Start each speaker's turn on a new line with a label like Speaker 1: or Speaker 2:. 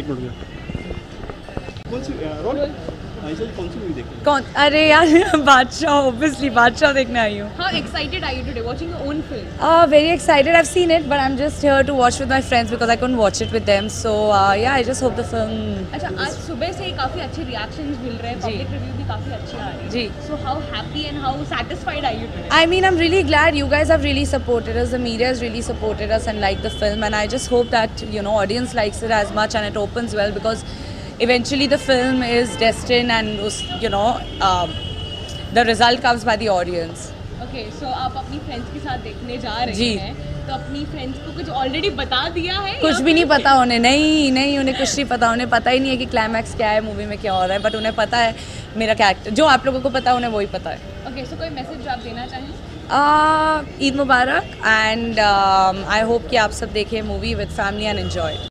Speaker 1: Minute में। कौन सी role कौन सी मूवी देखी?
Speaker 2: कौन? अरे यार बादशाह, ऑब्वियसली बादशाह देखने आई हूँ।
Speaker 3: How excited are you today watching your own film?
Speaker 2: Very excited. I've seen it, but I'm just here to watch with my friends because I couldn't watch it with them. So yeah, I just hope the film.
Speaker 3: अच्छा, आज सुबह से काफी अच्छे reactions मिल रहे हैं, public review भी काफी अच्छी आ रही है।
Speaker 2: जी।
Speaker 3: So how happy and how satisfied are you today?
Speaker 2: I mean, I'm really glad you guys have really supported us. The media has really supported us and liked the film, and I just hope that audience likes it as much and it opens well because eventually the film is destined and the result comes by the audience.
Speaker 3: Okay, so आप अपनी friends के साथ देखने जा रहे
Speaker 2: जी।
Speaker 3: हैं, तो अपनी फ्रेंड्स को कुछ ऑलरेडी बता दिया है?
Speaker 2: कुछ भी नहीं पता उन्हें, नहीं उन्हें कुछ नहीं पता, उन्हें पता ही नहीं है कि क्लाइमैक्स क्या है, मूवी में क्या हो रहा है, बट उन्हें पता है मेरा कैरेक्टर, जो आप लोगों को पता है उन्हें वही पता है।
Speaker 3: Okay, so कोई मैसेज जो आप देना चाहें?
Speaker 2: Eid Mubarak and I hope कि आप सब देखें movie with family and enjoy.